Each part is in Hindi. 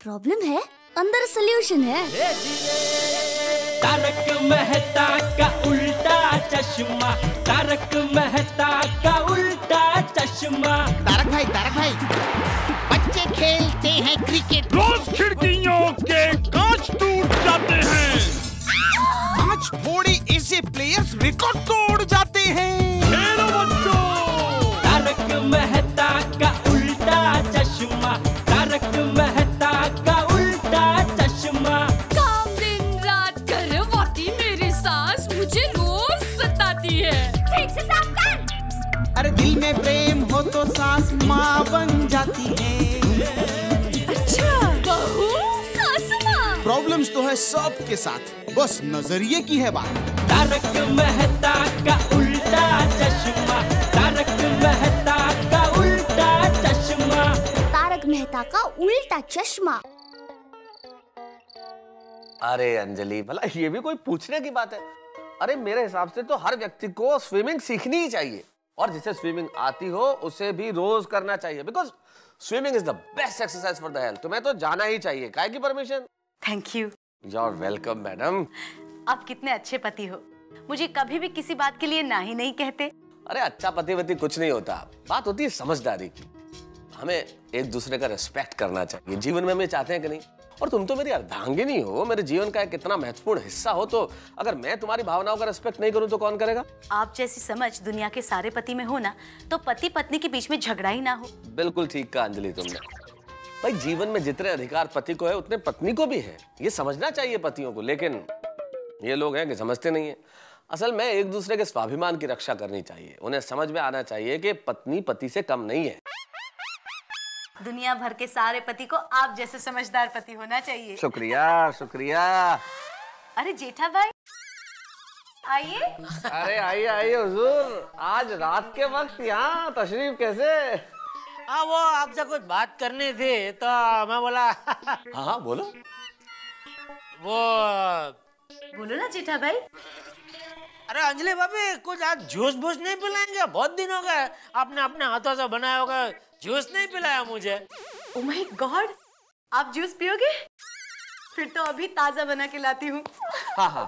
प्रॉब्लम है, अंदर सोल्यूशन है। तारक मेहता का उल्टा चश्मा, तारक मेहता का उल्टा चश्मा। तारक भाई, बच्चे खेलते हैं क्रिकेट, रोज खिड़कियों के कांच टूट जाते हैं। आज थोड़े ऐसे प्लेयर्स रिकॉर्ड तोड़ जाते हैं। खेलो बच्चों। तारक मेहता का उल्टा चश्मा, तारक मेहता का उल्टा चश्मा। काम दिन रात करवाती मेरी सास मुझे रोज सताती है। ठीक से साफ कर। अरे दिल में प्रेम हो तो सास माँ बन जाती है। अच्छा, बहू सास माँ। प्रॉब्लम्स तो है सबके साथ, बस नजरिए की है बात। तारक मेहता का उल्टा चश्मा, तारक मेहता का उल्टा चश्मा। तारक मेहता का उल्टा चश्मा। अरे अंजलि, भला ये भी कोई पूछने की बात है? अरे मेरे हिसाब से तो हर व्यक्ति को स्विमिंग सीखनी ही चाहिए, और जिसे स्विमिंग आती हो उसे भी रोज करना चाहिए, because swimming is the best exercise for the health. तुम्हें तो जाना ही चाहिए। काहे की permission? Thank you. You are welcome madam. आप कितने अच्छे पति हो, मुझे कभी भी किसी बात के लिए ना ही नहीं कहते। अरे अच्छा पति वति कुछ नहीं होता, बात होती है समझदारी की। हमें एक दूसरे का रिस्पेक्ट करना चाहिए, जीवन में हम ये चाहते हैं कि नहीं? और तुम तो मेरी अर्धांगिनी हो, मेरे जीवन का एक इतना महत्वपूर्ण हिस्सा हो, तो अगर मैं तुम्हारी भावनाओं का रिस्पेक्ट नहीं करूं तो कौन करेगा? आप जैसी समझ दुनिया के सारे पति में हो ना, तो पति पत्नी के बीच में झगड़ा ही ना हो। बिल्कुल ठीक कहा अंजलि तुमने। भाई जीवन में जितने अधिकार पति को है उतने पत्नी को भी है, ये समझना चाहिए पतियों को। लेकिन ये लोग हैं कि समझते नहीं है। असल में एक दूसरे के स्वाभिमान की रक्षा करनी चाहिए। उन्हें समझ में आना चाहिए कि पत्नी पति से कम नहीं है। दुनिया भर के सारे पति को आप जैसे समझदार पति होना चाहिए। शुक्रिया शुक्रिया। अरे जेठा भाई आइए। अरे आइए आइए हुजूर, आज रात के वक्त यहाँ तशरीफ कैसे? हाँ, वो आपसे कुछ बात करनी थी तो मैं बोला। हाँ बोलो। वो बोलो ना जेठा भाई। अरे अंजलि भाभी, कुछ आज जूस बूस नहीं पिलाएंगे? बहुत दिन हो गए आपने अपने हाथों से बनाया होगा, जूस नहीं पिलाया मुझे। ओह माय गॉड, आप जूस पियोगे? फिर तो अभी ताजा बना के लाती हूँ। हाँ हाँ।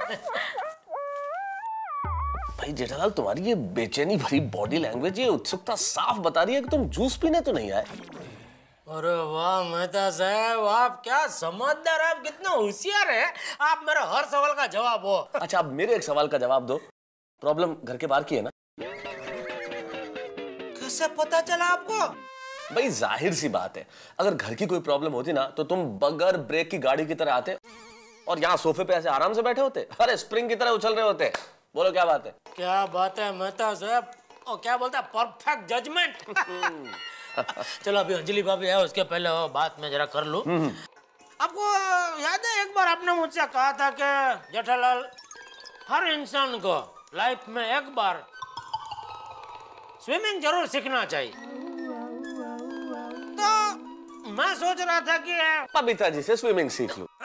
भाई जेठालाल, तुम्हारी ये बेचैनी भरी बॉडी लैंग्वेज, ये उत्सुकता साफ बता रही है कि तुम जूस पीने तो नहीं आए। अरे वाह मेहता साहब, आप क्या समझदार, आप कितना होशियार है। आप मेरे हर सवाल का जवाब हो। अच्छा, अब मेरे एक सवाल का जवाब दो। प्रॉब्लम घर के बाहर की है ना? कैसे पता चला आपको? भाई जाहिर सी बात है, अगर घर की कोई प्रॉब्लम होती ना तो तुम बगैर ब्रेक की गाड़ी की तरह आते और यहाँ सोफे पे ऐसे आराम से बैठे होते। अरे स्प्रिंग की तरह उछल रहे होते। बोलो क्या बात है? क्या बात है मेहता साहब, और क्या बोलता है, परफेक्ट जजमेंट। चलो अभी अंजलि भाभी है, उसके पहले वो बात मैं जरा कर लूं। आपको याद है एक बार आपने मुझसे कहा था कि जेठालाल, हर इंसान को लाइफ में एक बार स्विमिंग जरूर सीखना चाहिए। तो मैं सोच रहा था कि बबीता जी से स्विमिंग सीख लूं।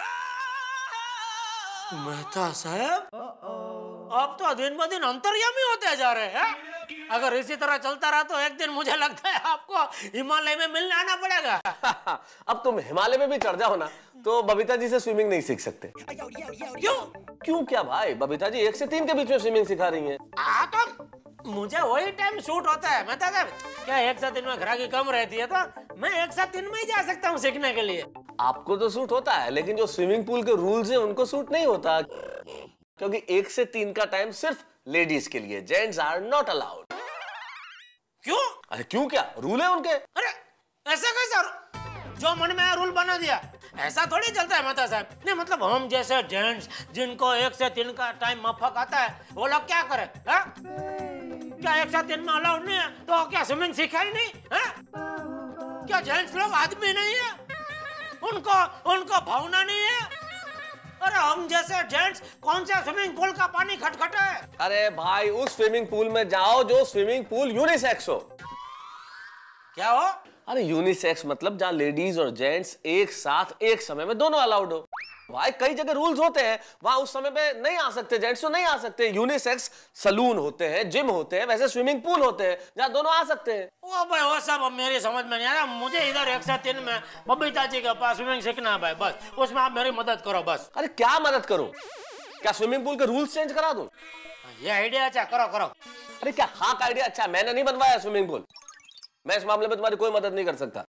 मेहता साहब, आप तो दिन ब दिन अंतर्यामी होते जा रहे हैं। अगर इसी तरह चलता रहा तो एक दिन मुझे लगता है आपको हिमालय में मिलने आना पड़ेगा। अब तुम हिमालय में भी चढ़ जाओ ना तो बबीता जी से स्विमिंग नहीं सीख सकते। क्यों? क्यों क्या भाई, बबीता जी 1 से 3 के बीच में स्विमिंग सिखा रही हैं। तो मुझे वही टाइम शूट होता है। मैं क्या 1 से 3 में ग्राहकी कम रहती है, तो मैं 1 से 3 में ही जा सकता हूँ सीखने के लिए। आपको तो सूट होता है, लेकिन जो स्विमिंग पूल के रूल्स हैं उनको सूट नहीं होता, क्योंकि 1 से 3 का टाइम सिर्फ लेडीज के लिए, जेंट्स आर नॉट अलाउड। क्यों? अरे क्यों क्या, रूल है उनके। अरे ऐसा कैसा, जो मन में रूल बना दिया, ऐसा थोड़ी चलता है मेहता साहब। नहीं मतलब हम जैसे जेंट्स जिनको 1 से 3 का टाइम माफक आता है, वो लोग क्या करें? क्या 1 से 3 में अलाउड नहीं है तो क्या स्विमिंग सीखा ही नहीं है? क्या जेंट्स लोग आदमी नहीं है? उनको भावना नहीं है? अरे हम जैसे जेंट्स कौन सा स्विमिंग पूल का पानी खटखटा है? अरे भाई उस स्विमिंग पूल में जाओ जो स्विमिंग पूल यूनिसेक्स हो। क्या हो? अरे यूनिसेक्स मतलब जहाँ लेडीज और जेंट्स एक साथ एक समय में दोनों अलाउड हो। भाई कई जगह रूल्स होते हैं, वहां उस समय पे नहीं आ सकते जेंट्स तो नहीं आ सकते। यूनिसेक्स सलून होते हैं, जिम होते हैं, वैसे स्विमिंग पूल होते हैं जहाँ दोनों आ सकते हैं। वो भाई वो सब अब मेरी समझ में नहीं आ रहा। मुझे इधर 103 में बबीता जी के पास स्विमिंग सीखना है भाई, बस उसमें आप मेरी मदद करो बस। अरे क्या मदद करूं? क्या स्विमिंग पूल के रूल्स चेंज करा दूं? ये आइडिया अच्छा, करो करो। अरे क्या हाँ का आइडिया अच्छा? मैंने नहीं बनवाया स्विमिंग पूल, मैं इस मामले में तुम्हारी कोई मदद नहीं कर सकता।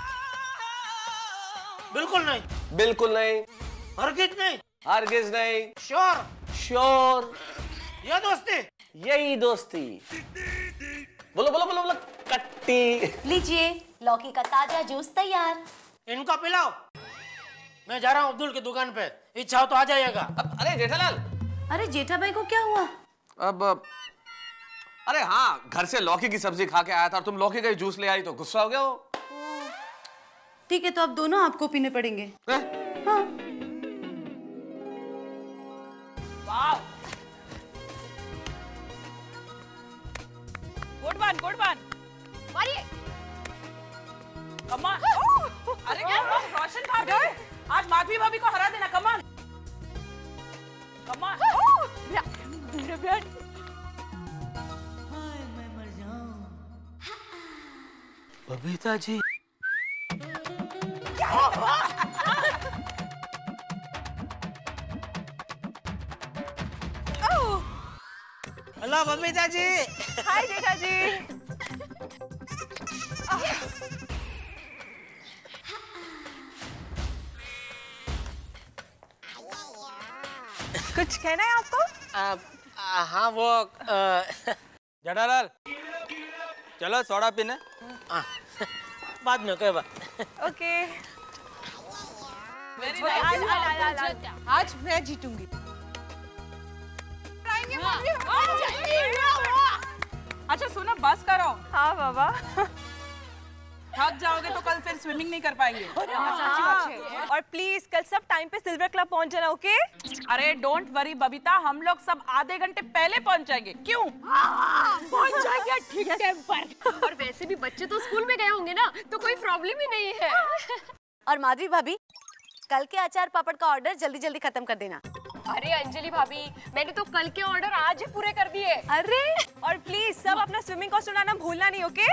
बिल्कुल नहीं। बिल्कुल नहीं। हरगिज नहीं। हरगिज नहीं। श्योर। श्योर। ये दोस्ती, यही दोस्ती। बोलो बोलो बोलो बोलो। कट्टी। लीजिए लौकी का ताजा जूस तैयार। इनको पिलाओ। मैं जा रहा हूँ अब्दुल की दुकान पे, इच्छा हो तो आ जाइएगा। अरे जेठालाल। अरे जेठा भाई को क्या हुआ? अब अरे हाँ, घर से लौकी की सब्जी खा के आया था और तुम लौकी का ही जूस ले आई तो गुस्सा हो गया वो। ठीक है तो अब दोनों आपको पीने पड़ेंगे। हाँ। Good one good one. मारिए। कमान। अरे क्या रोशन भाभी, आज माधवी भाभी को हरा देना। Come on come on. Babita ji. Hello Babita ji. Hi Jetha ji. कुछ कहना है आपको? हाँ वो जेठालाल चलो सोडा पीने। बाद में कोई बात। ओके। आज मैं जीतूंगी। अच्छा सुनो, बस करो। हाँ बाबा। थक जाओगे तो कल फिर स्विमिंग नहीं कर पाएंगे। और प्लीज कल सब टाइम पे सिल्वर क्लब पहुंच जाना, ओके? अरे डोंट वरी बबीता, हम लोग सब आधे घंटे पहले पहुंच जाएंगे। क्यों? पहुंच जाएंगे ठीक टाइम पर। और वैसे भी बच्चे तो स्कूल में गए होंगे ना, तो कोई प्रॉब्लम ही नहीं है। और माधवी भाभी कल के अचार पापड़ का ऑर्डर जल्दी जल्दी खत्म कर देना। अरे अंजलि भाभी, मैंने तो कल के ऑर्डर आज ही पूरे कर दिए। अरे और प्लीज सब अपना स्विमिंग कॉस्ट्यूम लाना भूलना नहीं, ओके?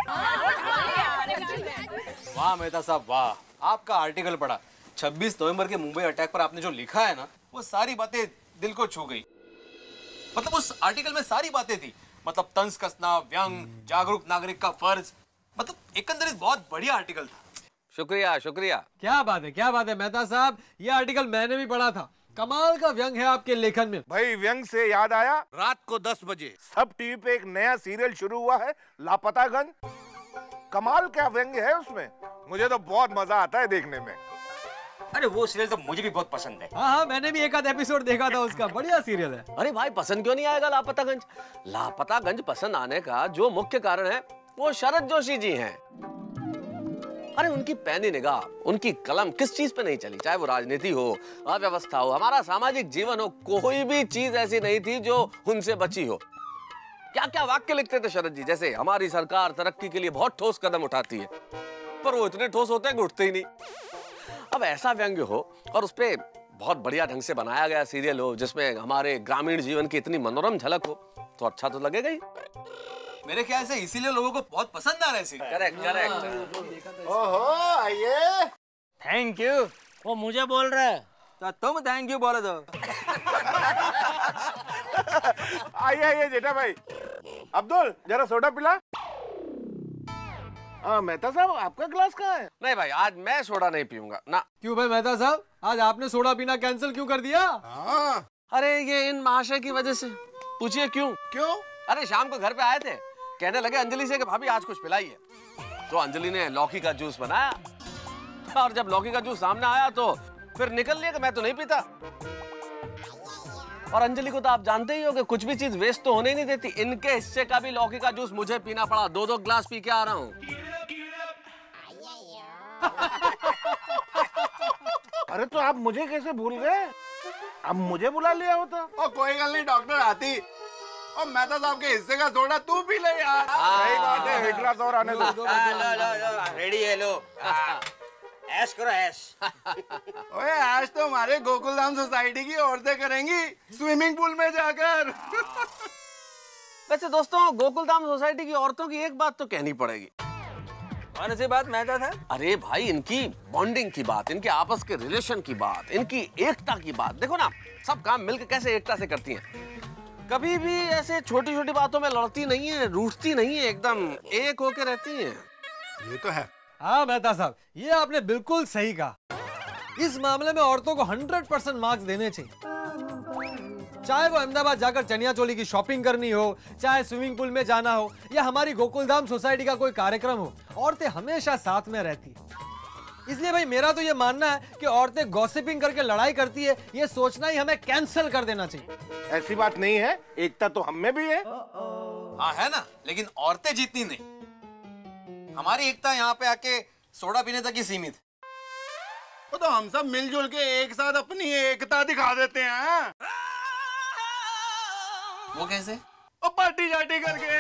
वाह मेहता साहब वाह, आपका आर्टिकल पढ़ा। 26 नवंबर के मुंबई अटैक पर आपने जो लिखा है ना, वो सारी बातें दिल को छू गई। मतलब उस आर्टिकल में सारी बातें थी, मतलब तंज कसना, व्यंग, जागरूक नागरिक का फर्ज, मतलब एकंदर बहुत बढ़िया आर्टिकल था। शुक्रिया शुक्रिया। क्या बात है मेहता साहब, ये आर्टिकल मैंने भी पढ़ा था। कमाल का व्यंग है आपके लेखन में। भाई व्यंग से याद आया, रात को 10 बजे सब टीवी पे एक नया सीरियल शुरू हुआ है, लापतागंज। कमाल क्या व्यंग है उसमें, मुझे तो बहुत मजा आता है देखने में। अरे वो सीरियल तो मुझे भी बहुत पसंद है। हाँ मैंने भी एक आध एपिसोड देखा था उसका, बढ़िया सीरियल है। अरे भाई पसंद क्यों नहीं आएगा लापतागंज? लापतागंज पसंद आने का जो मुख्य कारण है वो शरद जोशी जी हैं। अरे उनकी पैनी निगाह, उनकी कलम किस चीज पे नहीं चली, चाहे वो राजनीति हो, अव्यवस्था हो, हमारा सामाजिक जीवन हो, कोई भी चीज ऐसी नहीं थी जो उनसे बची हो। क्या क्या वाक्य लिखते थे शरद जी, जैसे हमारी सरकार तरक्की के लिए बहुत ठोस कदम उठाती है, पर वो इतने ठोस होते हैं कि उठते ही नहीं। अब ऐसा व्यंग्य हो और उसपे बहुत बढ़िया ढंग से बनाया गया सीरियल हो, जिसमें हमारे ग्रामीण जीवन की इतनी मनोरम झलक हो, तो अच्छा तो लगेगा ही। मेरे ख्याल से इसीलिए लोगों को बहुत पसंद आ रहा है सीरियल। Correct correct. ओहो आइए। Thank you. वो मुझे बोल रहा है तो तुम थैंक यू बोलो दो। आइए आइए जेठा भाई। अब्दुल जरा सोडा पिला। मेहता साहब आपका ग्लास कहाँ है? नहीं भाई आज मैं सोडा नहीं पीऊंगा ना। क्यों भाई मेहता साहब, आज आपने सोडा पीना कैंसिल क्यों कर दिया? अरे ये इन महाशय की वजह से। पूछिए क्यों? क्यों? अरे शाम को घर पे आए थे, कहने लगे अंजलि से कि भाभी आज कुछ पिलाइए, तो अंजलि ने लौकी का जूस बनाया और जब लौकी का जूस सामने आया तो फिर निकल लिया कि मैं तो नहीं पीता। और अंजलि को तो आप जानते ही हो कि कुछ भी चीज वेस्ट तो होने ही नहीं देती। इनके हिस्से का भी लौकी का जूस मुझे पीना पड़ा, 2-2 ग्लास पी के आ रहा हूँ। अरे तो आप मुझे कैसे भूल गए? अब मुझे बुला लिया होता। कोई गल नहीं डॉक्टर आती। और मेहता साहब के हिस्से का सोडा तू पी ले यार। सही बात है, एक गिलास और आने दो। रेडी है, लो ऐश करो ऐश। ओए ऐश तो हमारे गोकुलधाम सोसाइटी की औरतें करेंगी स्विमिंग पूल में जाकर। वैसे दोस्तों, गोकुलधाम सोसाइटी की औरतों की एक बात तो कहनी पड़ेगी। कौन सी बात मेहता था? अरे भाई, इनकी बॉन्डिंग की बात, इनके आपस के रिलेशन की बात, इनकी एकता की बात। देखो ना, सब काम मिलकर कैसे एकता से करती हैं। कभी भी ऐसे छोटी छोटी बातों में लड़ती नहीं है, रूठती नहीं है, एकदम एक होके रहती हैं। ये तो है। हाँ मेहता साहब, ये आपने बिल्कुल सही कहा। इस मामले में औरतों को 100% मार्क्स देने चाहिए। चाहे वो अहमदाबाद जाकर चनिया चोली की शॉपिंग करनी हो, चाहे स्विमिंग पूल में जाना हो, या हमारी गोकुलधाम सोसाइटी का कोई कार्यक्रम हो, औरतें हमेशा साथ में रहती है। इसलिए भाई मेरा तो ये मानना है कि औरतें गॉसिपिंग करके लड़ाई करती है, ये सोचना ही हमें कैंसिल कर देना चाहिए। ऐसी बात नहीं है, एकता तो हम में भी है। हाँ है ना, लेकिन औरतें जीतनी नहीं। हमारी एकता यहाँ पे आके सोडा पीने तक ही सीमित है। तो हम सब मिलजुल के एक साथ अपनी एकता दिखा देते हैं। वो कैसे? और पार्टी जाटी करके।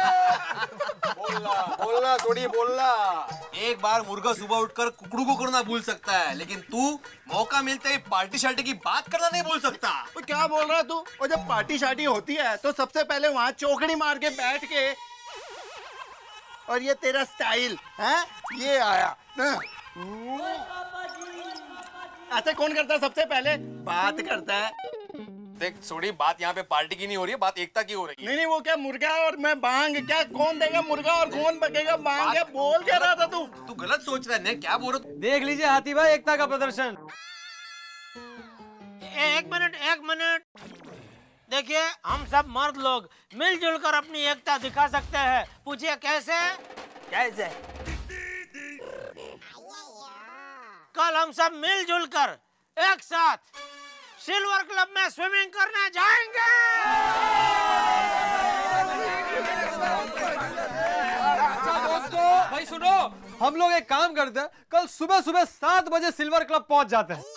बोलना थोड़ी बोलना। एक बार मुर्गा सुबह उठकर कुकड़ू को करना भूल सकता है, लेकिन तू मौका मिलते ही पार्टी शार्टी की बात करना नहीं भूल सकता। तो क्या बोल रहा है तू? और जब पार्टी शार्टी होती है तो सबसे पहले वहाँ चौकड़ी मार के बैठ के, और ये तेरा स्टाइल है, ये आया ऐसे कौन करता है? सबसे पहले बात करता है। देख सोडी, बात यहाँ पे पार्टी की नहीं हो रही है, बात एकता की हो रही है। नहीं, वो क्या मुर्गा और मैं बांग, क्या कौन देगा मुर्गा और कौन बकेगा बांग? क्या बोल क्या रहा था तू? तू गलत सोच रहा है। क्या बोल रहा? देख लीजिए हाथी भाई, एकता का प्रदर्शन। एक मिनट देखिए, हम सब मर्द लोग मिलजुल कर अपनी एकता दिखा सकते हैं। पूछिए कैसे? कैसे? कल हम सब मिलजुल कर एक साथ सिल्वर क्लब में स्विमिंग करने जाएंगे। अच्छा दोस्तों, भाई सुनो, हम लोग एक काम करते हैं, कल सुबह सुबह 7 बजे सिल्वर क्लब पहुंच जाते हैं।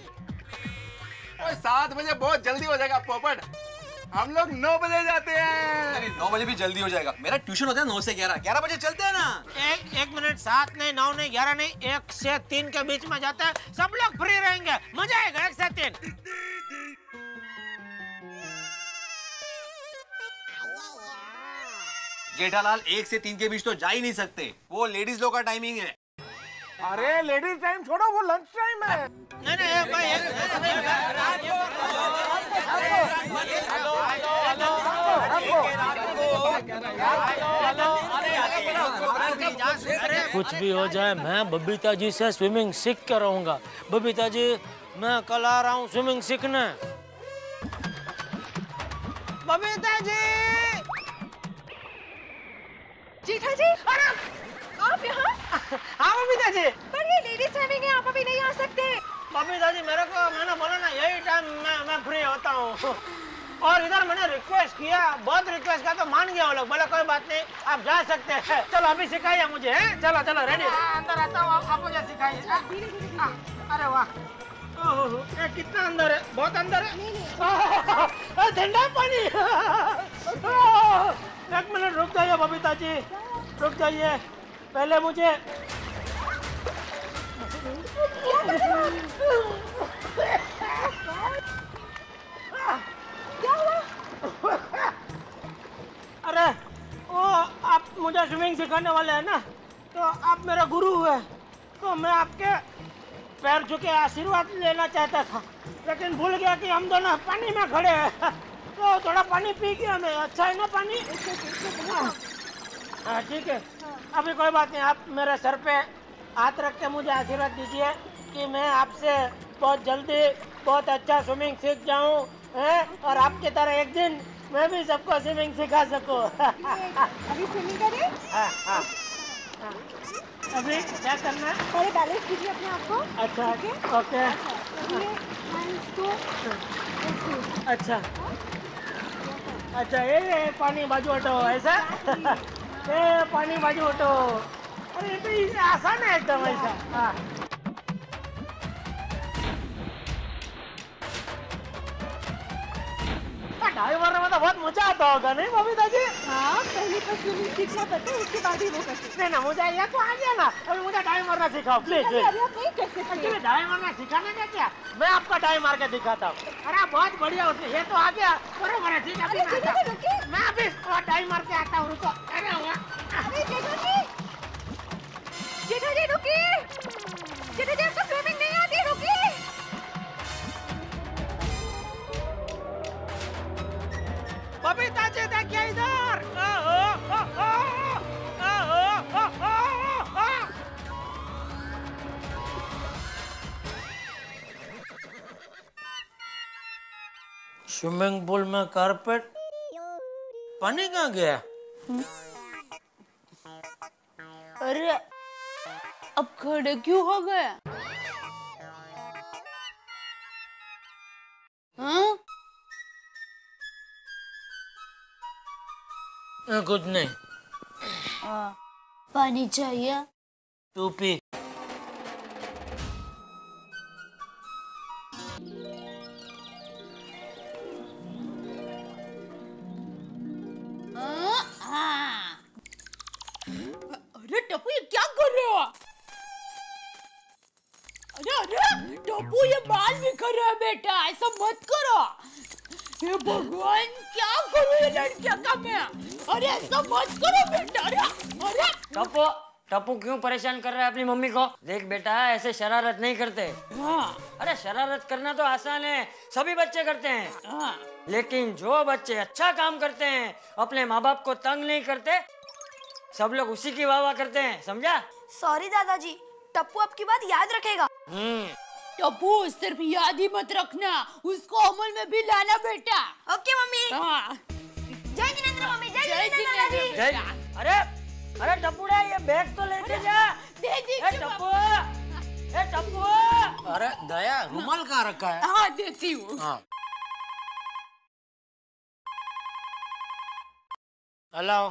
7 बजे बहुत जल्दी हो जाएगा पोपट, हम लोग 9 बजे जाते हैं। नहीं, 9 बजे भी जल्दी हो जाएगा। मेरा ट्यूशन होता है 9 से 11, 11 बजे चलते हैं ना। एक मिनट, 7 नहीं, 9 नहीं, 11 नहीं, 1 से 3 के बीच में जाते हैं। सब लोग फ्री रहेंगे, मजा आएगा। 1 से 3। जेठालाल, 1 से 3 के बीच तो जा ही नहीं सकते, वो लेडीज लोग का टाइमिंग है। अरे लेडीज टाइम छोड़ो, वो लंच टाइम है। नहीं भाई, कुछ भी हो जाए, मैं बबीता जी से स्विमिंग सीख कर रहूंगा। बबीता जी, मैं कल आ रहा हूँ स्विमिंग सीखने। बबीता जी! जेठा जी, आप यहाँ? हाँ बबीता जी। पर ये लेडीज स्विमिंग है, आप अभी नहीं आ सकते। बबीता जी, मैंने बोला ना, यही टाइम मैं फ्री होता हूँ। और इधर मैंने रिक्वेस्ट किया, बहुत रिक्वेस्ट किया, तो मान गया वो लोग। बोला कोई बात नहीं, आप जा सकते हैं। चलो अभी सिखाइए मुझे। चलो रेडी। अंदर आता हूँ, आप मुझे सिखाइए। अरे वाह, कितना अंदर है? बहुत अंदर है। ठंडा पानी। 1 मिनट रुक जाइए बबीता जी, रुक जाइए। पहले मुझे क्या हुआ? अरे वो आप मुझे स्विमिंग सिखाने वाले हैं ना, तो आप मेरा गुरु हुए, तो मैं आपके पैर छू के आशीर्वाद लेना चाहता था, लेकिन भूल गया कि हम दोनों पानी में खड़े हैं। तो थोड़ा पानी पी गया मैं। अच्छा है ना पानी? हाँ ठीक है, अभी कोई बात नहीं। आप मेरे सर पे हाथ रख के मुझे आशीर्वाद दीजिए कि मैं आपसे बहुत जल्दी बहुत अच्छा स्विमिंग सीख जाऊँ, और आपकी तरह एक दिन मैं भी सबको स्विमिंग सिखा सकूँ। अभी स्विमिंग करें? हाँ। अभी क्या करना है? थोड़े बैलेंस कीजिए अपने आप को। अच्छा ओके। अच्छा ये पानी बाजू हटो, ऐसा? ये पानी बाजू हटो। अरे ये तो आसान है एकदम ऐसा। हाँ। ड्राइवर में तो बहुत मजा आता होगा नहीं बबीता जी? हाँ, पहले तो स्विमिंग सीखना पड़ता है, उसके बाद ही वो करते। नहीं ना, मुझे ये तो आ गया ना। अभी मुझे डाई मारना सिखाओ प्लीज। नहीं कैसे एक्चुअली डाई मारना सिखाने का क्या, मैं आपका डाई मार के दिखाता हूँ। अरे बहुत बढ़िया, उसमें ये तो आ गया। बराबर है, ठीक है। मैं अभी डाई मार के आता हूँ, रुको। अरे जेठाजी रुकिए, जेठाजी आपको स्विमिंग नहीं आती, रुकिए। बबीता जी देखिए इधर। स्विमिंग पूल में कारपेट, पानी कहाँ गया? अरे अब खड़े क्यों हो गए? हाँ? कुछ नहीं। पानी चाहिए? तू पी। अरे टप्पू ये क्या कर रहे हो? अरे टप्पू ये बाल बिखर रहा है बेटा, ऐसा मत करो। हे भगवान क्या करूं ये लड़कियां का मैं? अरे ऐसा मत करो बेटा। अरे टप्पू टप्पू क्यों परेशान कर रहा है अपनी मम्मी को? देख बेटा ऐसे शरारत नहीं करते। हाँ। अरे शरारत करना तो आसान है, सभी बच्चे करते हैं। हाँ। लेकिन जो बच्चे अच्छा काम करते हैं, अपने माँ बाप को तंग नहीं करते, सब लोग उसी की वाह वाह करते हैं, समझा? सॉरी दादाजी, टप्पू आपकी बात याद रखेगा। टप्पू सिर्फ याद ही मत रखना, उसको अमल में भी लाना बेटा। Okay mummy. हाँ। जय जिनेंद्र मम्मी, जय जिनेंद्र दादाजी। अरे टप्पूड़ा ये बैग तो लेके जा। दे दी टप्पू, टप्पू। अरे दया रुमाल कहाँ रखा है? हाँ देती हूँ। हाँ। हेलो।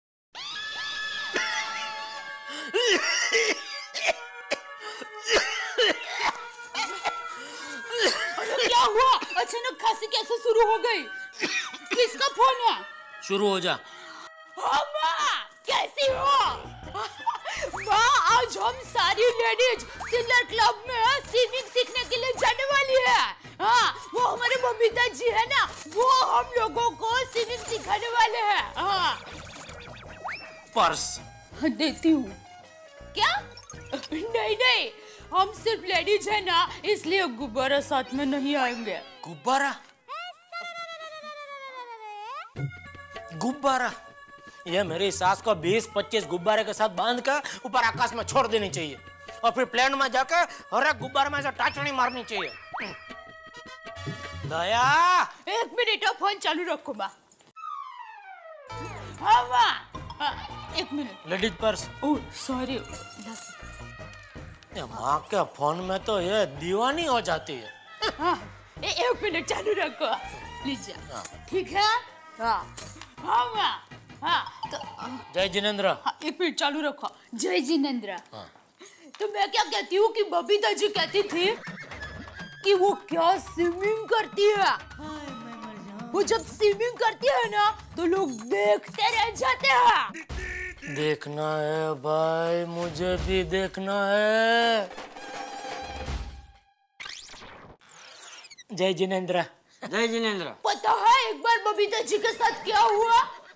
क्या हुआ? अचानक खांसी कैसे शुरू हो गई? किसका फोन है? शुरू हो जा। माँ कैसी हो? माँ आज हम सारी लेडीज सिल्वर क्लब में स्विमिंग सीखने के लिए जाने वाली है। हाँ वो हमारे बबीता जी है ना, वो हम लोगों को स्विमिंग सिखाने वाले हैं। हाँ पर्स देती हूँ। क्या? नहीं नहीं, हम सिर्फ लेडीज है ना, इसलिए गुब्बारा साथ में नहीं आएंगे। गुब्बारा? गुब्बारा? ये मेरी सास को 20-25 गुब्बारे के साथ बांध कर ऊपर आकाश में छोड़ देनी चाहिए और फिर प्लेन में जाकर हर एक गुब्बारे में से टाचनी मारनी चाहिए। दया, एक मिनट फोन चालू रखो माँ। हाँ माँ, एक minute. Ladies purse. Oh sorry. माँ के फोन में तो ये दीवानी हो जाती है। हाँ, एक मिनट चालू रखो लीजिए। ठीक है? हाँ हाँ माँ। हाँ तो जय जिनेंद्र। हाँ, एक मिनट चालू रखो। जय जिनेंद्र। हाँ। तो मैं क्या कहती हूँ कि बबीता जी कहती थी कि वो क्या स्विमिंग करती है। वो जब स्विमिंग करती है ना तो लोग देखते रह जाते हैं। देखना है भाई, मुझे भी देखना है। जय जिनेंद्र। जय जिनेंद्र। पता है एक बार बबीता जी के साथ क्या हुआ?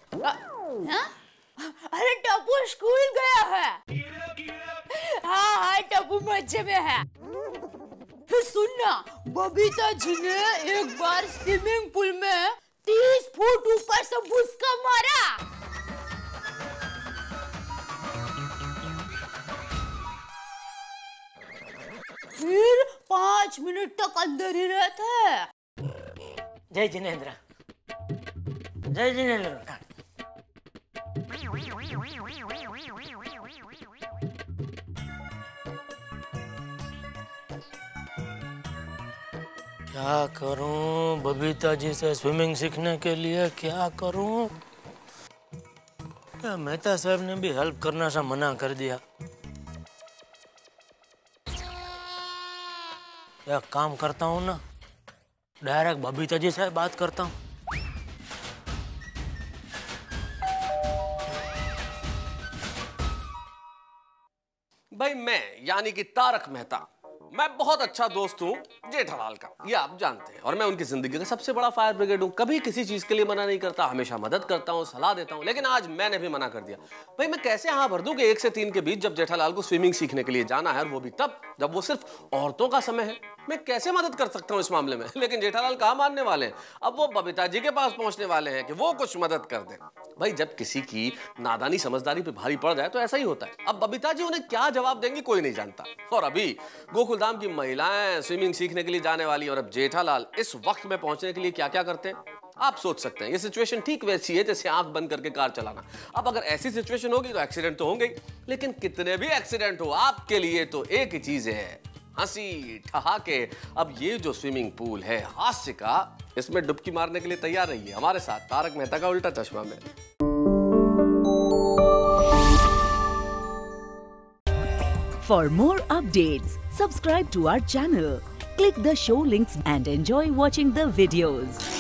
अरे टप्पू स्कूल गया है। हाँ हाँ टप्पू मजे में है। फिर सुनना, बबीता जी ने एक बार स्विमिंग पूल में 30 फुट ऊपर से भुसका मारा। फिर 5 मिनट तक अंदर ही रहते। जय जिनेंद्र। जय जिनेंद्र। क्या करूं? बबीता जी से स्विमिंग सीखने के लिए क्या करूं? क्या मेहता साहब ने भी हेल्प करना सा मना कर दिया। क्या काम करता हूं ना, डायरेक्ट बबीता जी से बात करता हूं। यानी कि तारक मेहता। मैं बहुत अच्छा दोस्त हूँ जेठालाल का, ये आप जानते हैं, और मैं उनकी जिंदगी का सबसे बड़ा फायर ब्रिगेड हूँ। कभी किसी चीज के लिए मना नहीं करता, हमेशा मदद करता हूँ, सलाह देता हूँ। लेकिन आज मैंने भी मना कर दिया। भाई मैं कैसे हाँ भर दूं कि 1 से 3 के बीच जब जेठालाल को स्विमिंग सीखने के लिए जाना है, और वो भी तब जब वो सिर्फ औरतों का समय है। मैं कैसे मदद कर सकता हूँ इस मामले में? लेकिन जेठालाल कहाँ मानने वाले हैं। अब वो बबीता जी के पास पहुंचने वाले हैं कि वो कुछ मदद कर दें। भाई जब किसी की नादानी समझदारी पे भारी पड़ जाए तो ऐसा ही होता है। अब बबीता जी उन्हें क्या जवाब देंगी कोई नहीं जानता। और अभी गोकुलधाम की महिलाएं स्विमिंग सीखने के लिए जाने वाली, और अब जेठालाल इस वक्त में पहुंचने के लिए क्या क्या करते हैं आप सोच सकते हैं। ये सिचुएशन ठीक वैसी है जैसे आंख बंद करके कार चलाना। अब अगर ऐसी सिचुएशन होगी तो एक्सीडेंट तो होंगे, लेकिन कितने भी एक्सीडेंट हो आपके लिए तो एक ही चीज है, हंसी ठहाके। अब ये जो स्विमिंग पूल है हास्य का, इसमें डुबकी मारने के लिए तैयार रहिए हमारे साथ तारक मेहता का उल्टा चश्मा में। For more updates, subscribe to our channel, click the show links and enjoy watching the videos.